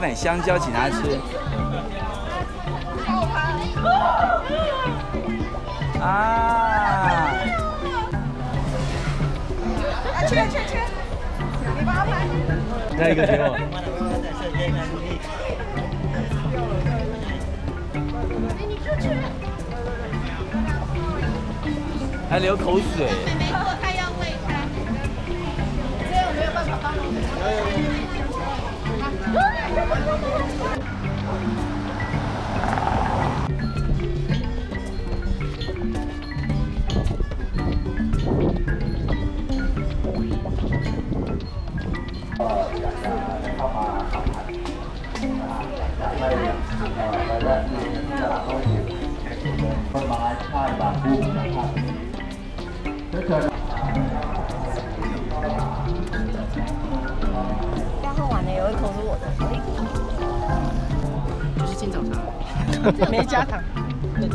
买香蕉请他吃。啊！ 去，你帮他拍。 再一个给我。还流口水。 妹妹说她要喂它，这样我没有办法帮你。 刚喝完了，有一口是我的， 就是清早茶， 没加糖。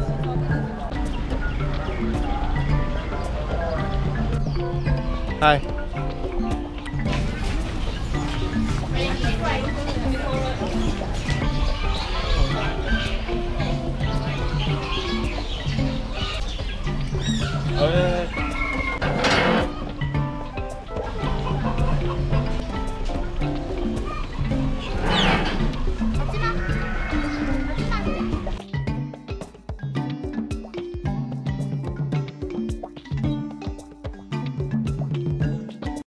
嗨。